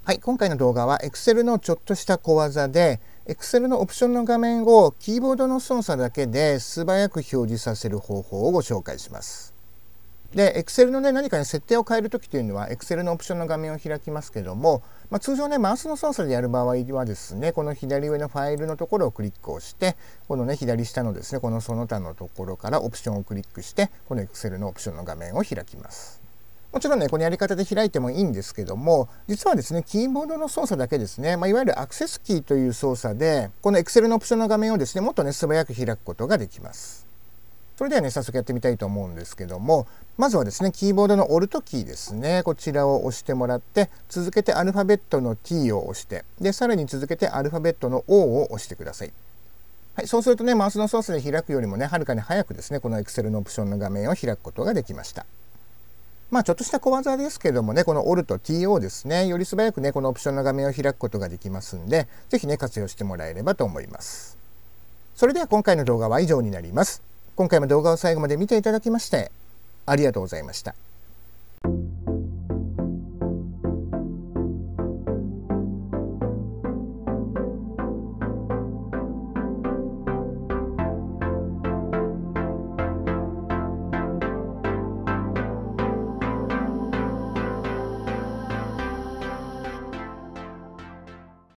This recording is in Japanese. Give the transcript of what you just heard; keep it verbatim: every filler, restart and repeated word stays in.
はい、今回の動画は Excel のちょっとした小技で Excel のオプションの画面をキーボードの操作だけで素早く表示させる方法をご紹介します。で、Excel のね、何かね、設定を変えるときというのは Excel のオプションの画面を開きますけども、まあ、通常ね、マウスの操作でやる場合はですね、この左上のファイルのところをクリックをして、このね、左下のですね、このその他のところからオプションをクリックして、この Excel のオプションの画面を開きます。もちろんね、このやり方で開いてもいいんですけども、実はですね、キーボードの操作だけですね、まあ、いわゆるアクセスキーという操作で、この Excel のオプションの画面をですね、もっとね、素早く開くことができます。それではね、早速やってみたいと思うんですけども、まずはですね、キーボードの オルト キーですね、こちらを押してもらって、続けてアルファベットの T を押して、で、さらに続けてアルファベットの O を押してください。はい、そうするとね、マウスの操作で開くよりもね、はるかに早くですね、この Excel のオプションの画面を開くことができました。まあちょっとした小技ですけどもね、この オルト、ティーオー ですね、より素早くね、このオプションの画面を開くことができますんで、ぜひね、活用してもらえればと思います。それでは今回の動画は以上になります。今回も動画を最後まで見ていただきまして、ありがとうございました。